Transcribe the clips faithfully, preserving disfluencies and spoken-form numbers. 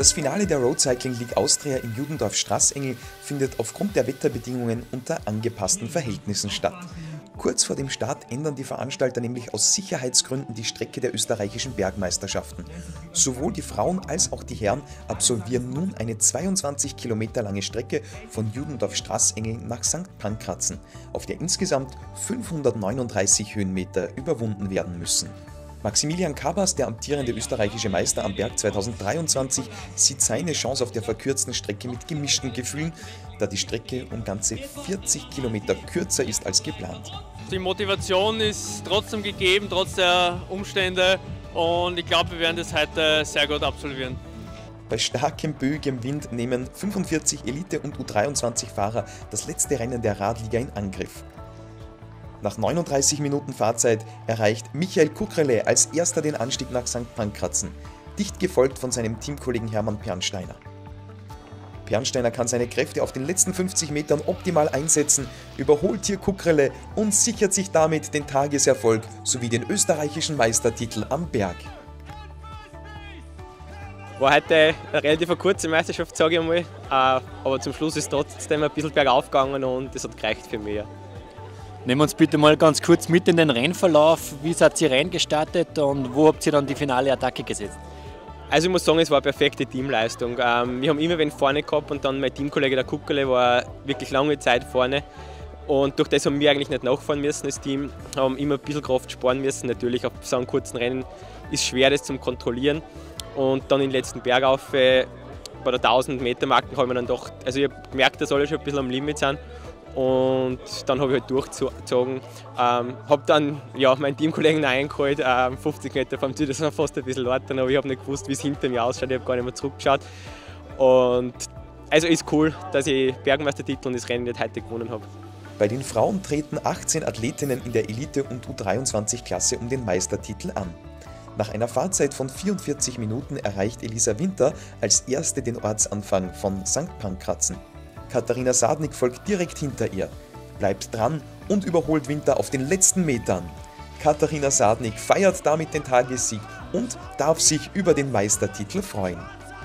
Das Finale der Road Cycling League Austria in Judendorf-Straßengel findet aufgrund der Wetterbedingungen unter angepassten Verhältnissen statt. Kurz vor dem Start ändern die Veranstalter nämlich aus Sicherheitsgründen die Strecke der österreichischen Bergmeisterschaften. Sowohl die Frauen als auch die Herren absolvieren nun eine zweiundzwanzig Kilometer lange Strecke von Judendorf-Straßengel nach Sankt Pankrazzen, auf der insgesamt fünfhundertneununddreißig Höhenmeter überwunden werden müssen. Maximilian Kabas, der amtierende österreichische Meister am Berg zweitausenddreiundzwanzig, sieht seine Chance auf der verkürzten Strecke mit gemischten Gefühlen, da die Strecke um ganze vierzig Kilometer kürzer ist als geplant. Die Motivation ist trotzdem gegeben, trotz der Umstände, und ich glaube, wir werden das heute sehr gut absolvieren. Bei starkem, böigem Wind nehmen fünfundvierzig Elite- und U dreiundzwanzig-Fahrer das letzte Rennen der Radliga in Angriff. Nach neununddreißig Minuten Fahrzeit erreicht Michael Kukrele als erster den Anstieg nach Sankt Pankrazzen, dicht gefolgt von seinem Teamkollegen Hermann Pernsteiner. Pernsteiner kann seine Kräfte auf den letzten fünfzig Metern optimal einsetzen, überholt hier Kukrele und sichert sich damit den Tageserfolg sowie den österreichischen Meistertitel am Berg. War heute eine relativ kurze Meisterschaft, sage ich einmal, aber zum Schluss ist es trotzdem ein bisschen bergauf gegangen und das hat gereicht für mich. Nehmen wir uns bitte mal ganz kurz mit in den Rennverlauf. Wie seid ihr reingestartet und wo habt ihr dann die finale Attacke gesetzt? Also ich muss sagen, es war eine perfekte Teamleistung. Wir haben immer wen vorne gehabt und dann mein Teamkollege der Kuckerle war wirklich lange Zeit vorne. Und durch das haben wir eigentlich nicht nachfahren müssen als Team, haben immer ein bisschen Kraft sparen müssen. Natürlich auf so einem kurzen Rennen ist es schwer, das zu kontrollieren. Und dann in den letzten Bergauf, bei der tausend Meter Marken, habe ich dann doch, also ich habe gemerkt, dass alle schon ein bisschen am Limit sind. Und dann habe ich halt durchgezogen. Ähm, habe dann ja, meinen Teamkollegen eingeholt, ähm, fünfzig Meter vom Ziel, das war fast ein bisschen laut, aber ich habe nicht gewusst, wie es hinter mir ausschaut, ich habe gar nicht mehr zurückgeschaut. Und also ist cool, dass ich Bergmeistertitel und das Rennen nicht heute gewonnen habe. Bei den Frauen treten achtzehn Athletinnen in der Elite- und U dreiundzwanzig-Klasse um den Meistertitel an. Nach einer Fahrzeit von vierundvierzig Minuten erreicht Elisa Winter als erste den Ortsanfang von Sankt Pankrazzen. Katharina Sadnik folgt direkt hinter ihr, bleibt dran und überholt Winter auf den letzten Metern. Katharina Sadnik feiert damit den Tagessieg und darf sich über den Meistertitel freuen.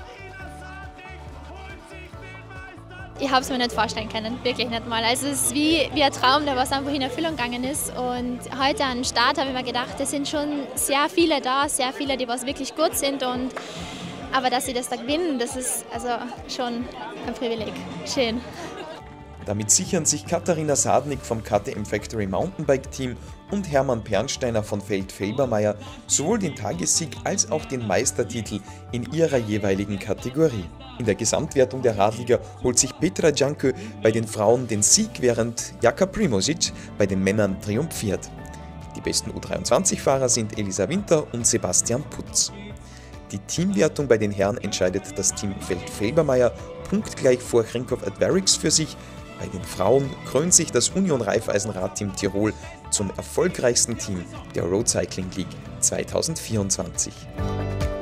Ich habe es mir nicht vorstellen können, wirklich nicht mal. Also es ist wie, wie ein Traum, der was einfach in Erfüllung gegangen ist. Und heute am Start habe ich mir gedacht, es sind schon sehr viele da, sehr viele, die was wirklich gut sind. Und aber dass sie das da gewinnen, das ist also schon ein Privileg. Schön. Damit sichern sich Katharina Sadnik vom K T M Factory Mountainbike Team und Hermann Pernsteiner von Feld-Felbermayr sowohl den Tagessieg als auch den Meistertitel in ihrer jeweiligen Kategorie. In der Gesamtwertung der Radliga holt sich Petra Janko bei den Frauen den Sieg, während Jaka Primožič bei den Männern triumphiert. Die besten U dreiundzwanzig-Fahrer sind Elisa Winter und Sebastian Putz. Die Teamwertung bei den Herren entscheidet das Team Feld-Felbermayr punktgleich vor Krinkov Advarix für sich. Bei den Frauen krönt sich das Union Raiffeisen-Radteam Tirol zum erfolgreichsten Team der Road Cycling League zweitausendvierundzwanzig.